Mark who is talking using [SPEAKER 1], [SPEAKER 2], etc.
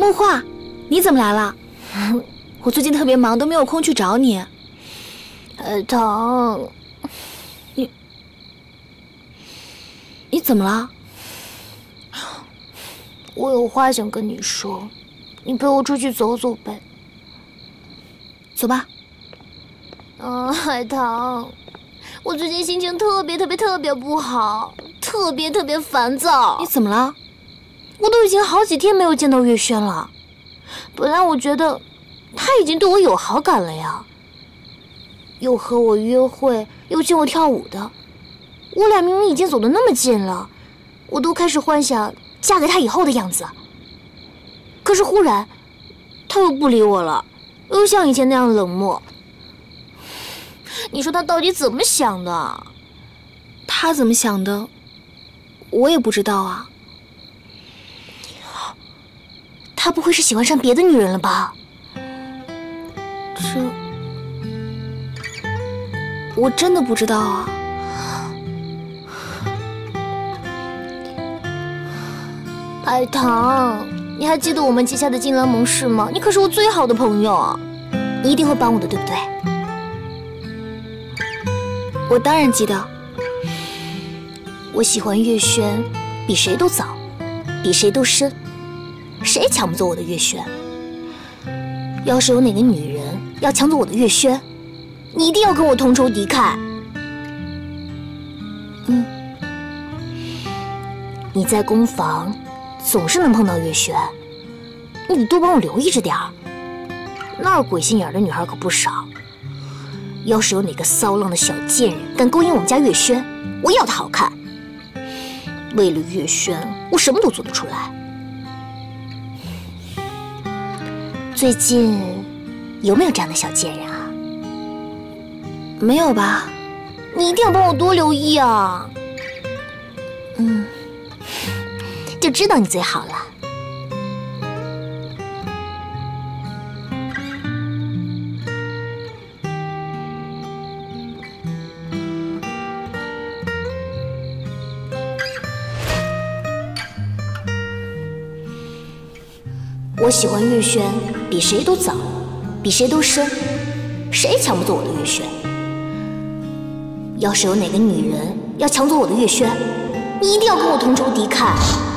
[SPEAKER 1] 梦话，你怎么来了？我最近特别忙，都没有空去找你。
[SPEAKER 2] 糖，
[SPEAKER 1] 你怎么了？
[SPEAKER 2] 我有话想跟你说，你陪我出去走走呗。
[SPEAKER 1] 走吧。
[SPEAKER 2] 海棠，我最近心情特别不好，特别烦躁。
[SPEAKER 1] 你怎么了？
[SPEAKER 2] 我都已经好几天没有见到月轩了。本来我觉得他已经对我有好感了呀，又和我约会，又请我跳舞的，我俩明明已经走得那么近了，我都开始幻想嫁给他以后的样子。可是忽然，他又不理我了，又像以前那样冷漠。你说他到底怎么想的？
[SPEAKER 1] 他怎么想的，我也不知道啊。
[SPEAKER 2] 他不会是喜欢上别的女人了吧？
[SPEAKER 1] 我真的不知道啊。
[SPEAKER 2] 海棠，你还记得我们结下的金兰盟誓吗？你可是我最好的朋友啊，你一定会帮我的，对不对？
[SPEAKER 1] 我当然记得。
[SPEAKER 2] 我喜欢月轩，比谁都早，比谁都深，谁抢不走我的月轩？要是有哪个女人要抢走我的月轩，你一定要跟我同仇敌忾。你在宫房总是能碰到月轩，你得多帮我留意着点儿。那儿鬼心眼的女孩可不少。要是有哪个骚浪的小贱人敢勾引我们家月轩，我要她好看。为了月轩，我什么都做得出来。最近有没有这样的小贱人啊？
[SPEAKER 1] 没有吧？
[SPEAKER 2] 你一定要帮我多留意啊！就知道你最好了。我喜欢月轩，比谁都早，比谁都深，谁抢不走我的月轩？要是有哪个女人要抢走我的月轩，你一定要跟我同仇敌忾。